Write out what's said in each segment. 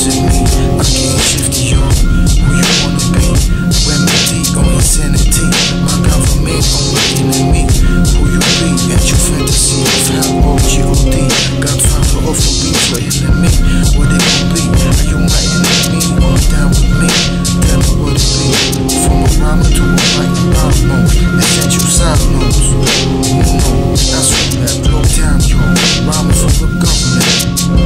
it me? I'm getting shifty, yo. Who you wanna be? Remedy or insanity? My government only enemy. Who you be? At your fantasy of how OGOD. Godfather of a beat for enemy. What it gon' be? Are you my enemy? Or down with me? Tell me what it be. From a rhymer to a writing mode. Essential side notes. No, that's what that blow down, yo. Rhyming for the government.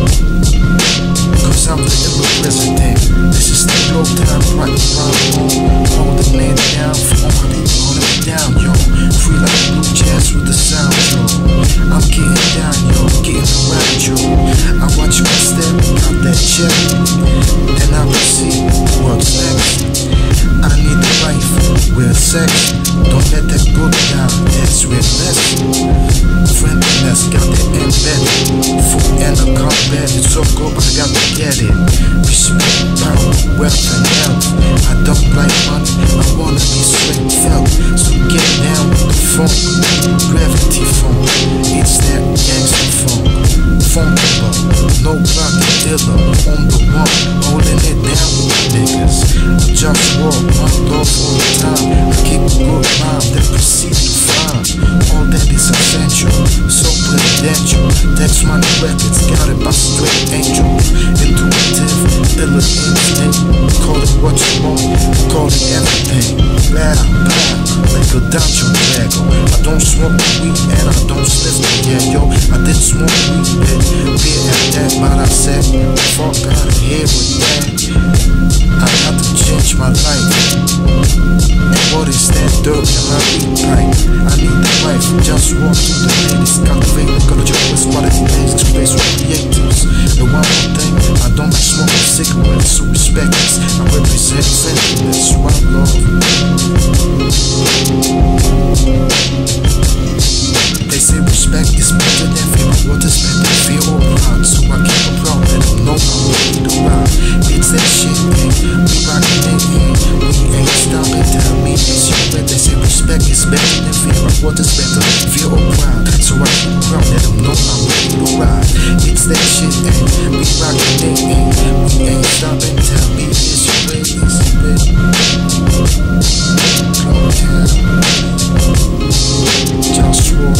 Cause I'm the ill president. This is the blow time, right around. Holding it down for all my people, holding it down, yo. Free like blue jazz with the sound, yo. I'm getting down, yo, getting around, yo. I watch my step, got that check. Then I proceed, what's next? I need a life, real sex. Don't let that go down, that's real less. Friendliness, got that embedded. Food and a combat, it's so good, but I got to get it. Respect, power, wealth, and health. I don't like money, I wanna be straight felt. So get down with the funk, gravity funk. It's that gangster funk. Funkula, no blocking dealer, on the one, holding it down with the niggas. JustWar, my love all the time. I keep a good mind that proceed to find. All that is essential, so presidential. Text money records, got it by straight angels. Intuitive, illa instinct. Call it what you want, call it everything. Loud, like a dungeon dragger. I don't smoke weed and I don't sniff the yeah, yo. I did smoke weed, beer at that, but I said, fuck out of here with that. I got to change my life. And what is that dirt in my weed pipe? I need the life, just walk through the ladies. Cultivate the culture with quality names, space with creatives. The one more thing, I don't like smoking cigarettes, so respect this. I represent friendliness, one love. They say respect is better than fear, but what is better, fear or pride? So I keep a proud, let them know I'm ready to ride. It's that shit, man, we rockin' it, man. We ain't stopping, tell me it's your way. They say respect is better than fear, but what is better, fear or pride? So I keep a proud, let them know I'm ready to ride. It's that shit, man, we rockin' it, man. We ain't stopping, tell me it's your way, it's your way. JustWar,